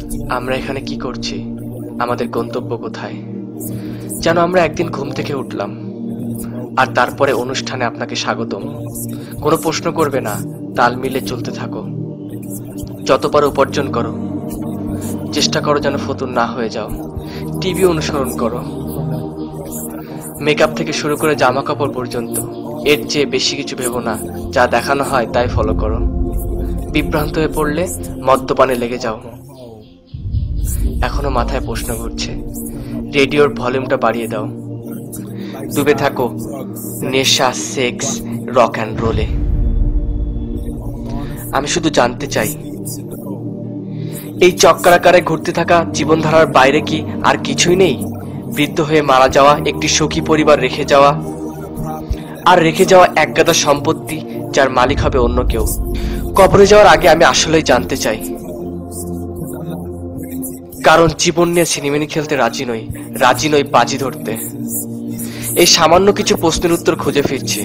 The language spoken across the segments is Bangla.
আমরা এখানে কি করছি? আমাদের গন্তব্য কোথায়? যেন আমরা একদিন ঘুম থেকে উঠলাম আর তারপরে অনুষ্ঠানে আপনাকে স্বাগতম। কোনো প্রশ্ন করবে না, তাল মিলে চলতে থাকো। যত পারো উপার্জন করো, চেষ্টা করো যেন ফতুর না হয়ে যাও। টিভি অনুসরণ করো, মেকআপ থেকে শুরু করে জামা কাপড় পর্যন্ত। এর চেয়ে বেশি কিছু ভেবো না, যা দেখানো হয় তাই ফলো করো। বিভ্রান্ত হয়ে পড়লে মদ্যপানে লেগে যাও। এখনো মাথায় প্রশ্ন ঘুরছে, রেডিওর ভলিউমটা বাড়িয়ে দাও। ডুবে থাকো নেশা, সেক্স, রক অ্যান্ড রোলে। আমি শুধু জানতে চাই, এই চক্রাকারে ঘুরতে থাকা জীবনধারার বাইরে কি আর কিছুই নেই? বৃদ্ধ হয়ে মারা যাওয়া, একটি সুখী পরিবার রেখে যাওয়া, আর রেখে যাওয়া একগাদা সম্পত্তি যার মালিক হবে অন্য কেউ। কবরে যাওয়ার আগে আমি আসলেই জানতে চাই, কারণ জীবন নিয়ে সিনেমিনি খেলতে রাজি নই বাজি ধরতে। এই সামান্য কিছু প্রশ্নের উত্তর খুঁজে ফিরছি।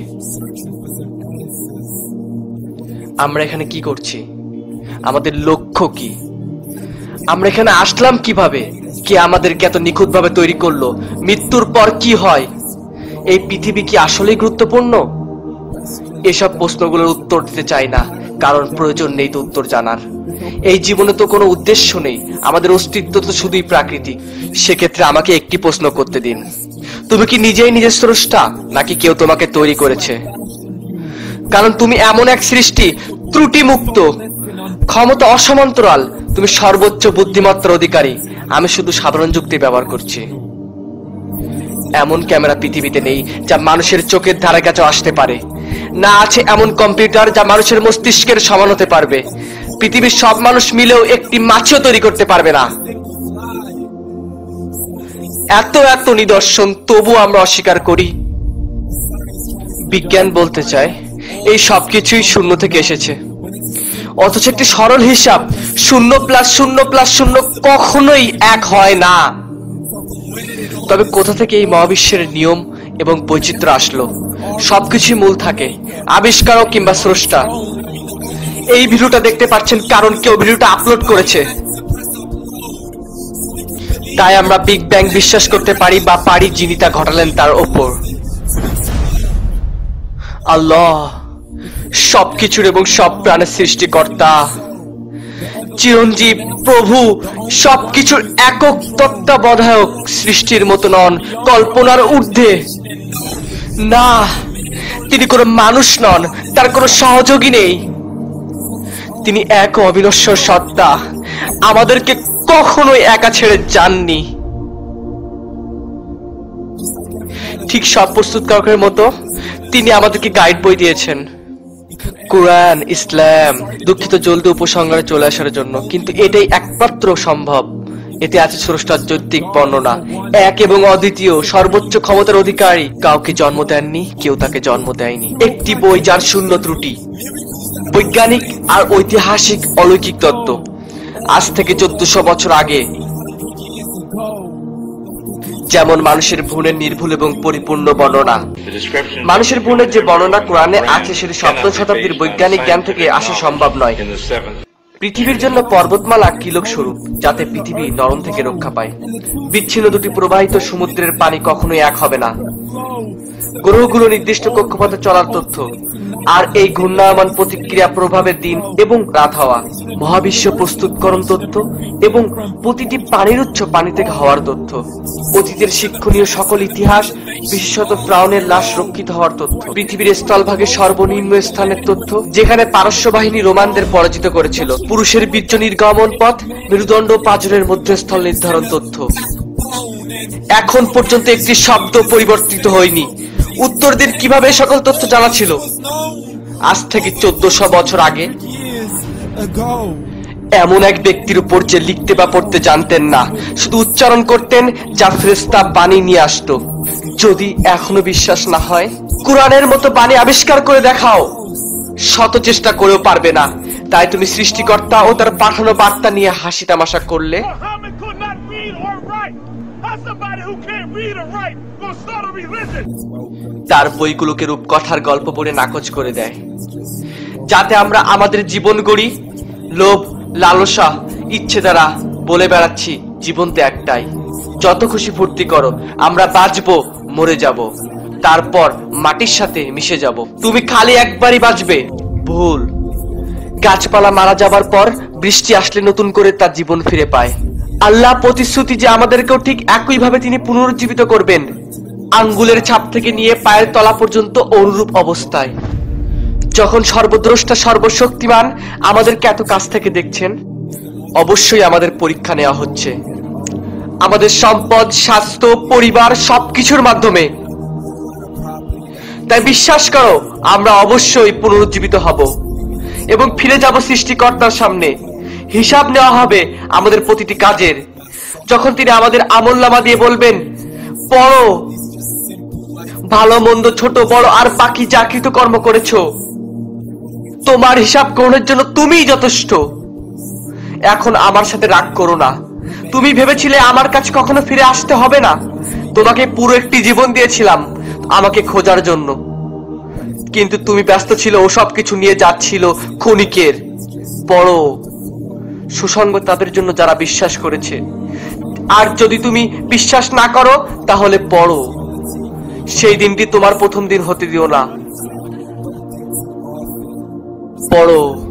আমরা এখানে কি করছি? আমাদের লক্ষ্য কি? আমরা এখানে আসলাম কিভাবে? কে আমাদেরকে এত নিখুঁতভাবে তৈরি করলো? মৃত্যুর পর কি হয়? এই পৃথিবী কি আসলেই গুরুত্বপূর্ণ? এসব প্রশ্নগুলোর উত্তর দিতে চাই না, কারণ প্রয়োজন নেই তো উত্তর জানার। এই জীবনে তো কোনো উদ্দেশ্য নেই, আমাদের অস্তিত্ব তো শুধুই প্রাকৃতিক। সেক্ষেত্রে আমাকে একটি প্রশ্ন করতে দিন, তুমি কি নিজেই নিজের স্রষ্টা, নাকি কেউ তোমাকে তৈরি করেছে? কারণ তুমি এমন এক সৃষ্টি, ত্রুটি মুক্ত, ক্ষমতা অসমান্তরাল। তুমি সর্বোচ্চ বুদ্ধিমত্তার অধিকারী। আমি শুধু সাধারণ যুক্তি ব্যবহার করছি। এমন ক্যামেরা পৃথিবীতে নেই যা মানুষের চোখের ধারে কাছে আসতে পারে। না আছে এমন কম্পিউটার যা মানুষের মস্তিষ্কের সমান হতে পারবে। পৃথিবীর সব মানুষ মিলেও একটি মাছিও তৈরি করতে পারবে না। এত নিদর্শন, তবু আমরা অস্বীকার করি। বিজ্ঞান বলতে চায় এই সবকিছুই শূন্য থেকে এসেছে, অথচ একটি সরল হিসাব 0+0+0 কখনোই 1 হয় না। তবে কোথা থেকে এই মহাবিশ্বের নিয়ম এবং বৈচিত্র্য আসলো? সবকিছুই মূল থাকে, আবিষ্কারক কিংবা স্রষ্টা। এই ভিডিওটা দেখতে পাচ্ছেন কারণ কেউ ভিডিওটা আপলোড করেছে। তাই আমরা বিগ ব্যাং বিশ্বাস করতে পারি, বা পারি যিনি তা ঘটালেন তার ওপর। আল্লাহ সবকিছুর এবং সব প্রাণের সৃষ্টিকর্তা, চিরঞ্জীব, প্রভু, সবকিছুর একক তত্ত্বাবধায়ক। সৃষ্টির মতো নন, কল্পনার ঊর্ধ্বে। না, তিনি কোনো মানুষ নন, তার কোনো সহযোগী নেই। তিনি এক অবিনশ্বর সত্তা, আমাদেরকে কখনোই একা ছেড়ে যাননি। ঠিক সব প্রস্তুতকারকের মতো তিনি আমাদেরকে গাইড বই দিয়েছেন, কুরআন, ইসলাম। দুঃখিত জলদি উপসংহারে চলে আসার জন্য, কিন্তু এটাই একমাত্র সম্ভব। এতে আছে স্রষ্টার যৌক্তিক বর্ণনা, এক এবং অদ্বিতীয়, সর্বোচ্চ ক্ষমতার অধিকারী। কাউকে জন্ম দেননি, কেউ তাকে জন্ম দেয়নি। একটি বই যার শূন্য ত্রুটি, বৈজ্ঞানিক আর ঐতিহাসিক অলৌকিক তত্ত্ব। আজ থেকে 1400 বছর আগে যেমন মানুষের ভ্রূণের নির্ভুল এবং পরিপূর্ণ বর্ণনা, মানুষের ভ্রূণের যে বর্ণনা কোরআনে আছে সেটি 7ম শতাব্দীর বৈজ্ঞানিক জ্ঞান থেকে আসা সম্ভব নয়। পৃথিবীর জন্য পর্বতমালা কিলক স্বরূপ, যাতে পৃথিবী নরম থেকে রক্ষা পায়। বিচ্ছিন্ন দুটি প্রবাহিত সমুদ্রের পানি কখনোই এক হবে না। গ্রহগুলো নির্দিষ্ট কক্ষপথে চলার তথ্য, আর এই ঘূর্ণায়মান প্রতিক্রিয়া প্রভাবের দিন এবং রাত হওয়া। মহাবিশ্ব প্রস্তুতকরণ তথ্য এবং প্রতিটি পানির উৎস পানি থেকে হওয়ার তথ্য। অতীতের শিক্ষণীয় সকল ইতিহাস, বিশেষত ফ্রাউনের লাশ রক্ষিত হওয়ার তথ্য। পৃথিবীর স্থলভাগে সর্বনিম্ন স্থানের তথ্য, যেখানে পারস্য বাহিনী রোমানদের পরাজিত করেছিল। পুরুষের বীর্য নির্গমন পথ, মেরুদণ্ড পাঁজরের মধ্যস্থল নির্ধারণ তথ্য। এখন পর্যন্ত একটি শব্দ পরিবর্তিত হয়নি। উত্তর দিন, কিভাবে সকল তথ্য জানা ছিল? আজ থেকে 1400 বছর আগে এমন এক ব্যক্তির উপর যে লিখতে বা পড়তে জানতেন না, শুধু উচ্চারণ করতেন, যা ফেরেশতা বাণী নিয়ে আসতো। যদি এখনো বিশ্বাস না হয়, কুরআনের মতো বাণী আবিষ্কার করে দেখাও। শত চেষ্টা করেও পারবে না। তাই তুমি সৃষ্টিকর্তা ও তার পাঠানো বার্তা নিয়ে হাসি তামাশা করলে। তার বইগুলোকে রূপকথার গল্প পড়ে নাকচ করে দেয়, যাতে আমরা আমাদের জীবন গড়ি লোভ, লালসা, ইচ্ছে দ্বারা। বলে বেড়াচ্ছি জীবন তো একটাই, যত খুশি ফুর্তি করো, আমরা বাঁচবো, মরে যাব, তারপর মাটির সাথে মিশে যাব। তুমি খালি একবারই বাঁচবে, ভুল। গাছপালা মারা যাবার পর বৃষ্টি আসলে নতুন করে তার জীবন ফিরে পায়। আল্লাহ প্রতিশ্রুতি যে আমাদেরকেও ঠিক একইভাবে তিনি পুনরুজ্জীবিত করবেন, আঙ্গুলের ছাপ থেকে নিয়ে পায়ের তলা পর্যন্ত অনুরূপ অবস্থায়। যখন সর্বদ্রষ্টা সর্বশক্তিমান আমাদেরকে এত কাছ থেকে দেখছেন, অবশ্যই আমাদের পরীক্ষা নেওয়া হচ্ছে, আমাদের সম্পদ, স্বাস্থ্য, পরিবার সবকিছুর মাধ্যমে। তাই বিশ্বাস করো, আমরা অবশ্যই পুনরুজ্জীবিত হব এবং ফিরে যাব সৃষ্টিকর্তার সামনে। হিসাব নেওয়া হবে আমাদের প্রতিটি কাজের। যখন তিনি আমাদের আমলনামা দিয়ে বলবেন, পড়ো, ভালো মন্দ, ছোট বড় আর বাকি যা কৃতকর্ম করেছো, তোমার হিসাব গ্রহণের জন্য তুমিই যথেষ্ট। এখন আমার সাথে রাগ করো না। তুমি ভেবেছিলে আমার কাছে কখনো ফিরে আসতে হবে না। তোমাকে পুরো একটি জীবন দিয়েছিলাম আমাকে খোঁজার জন্য, কিন্তু তুমি ব্যস্ত ছিল ও সব কিছু নিয়ে যাচ্ছিল ক্ষণিকের। পড়ো, সুসংগ তাদের জন্য যারা বিশ্বাস করেছে। আর যদি তুমি বিশ্বাস না করো তাহলে পড়ো, সেই দিনটি তোমার প্রথম দিন হতে দিও না। পড়ো।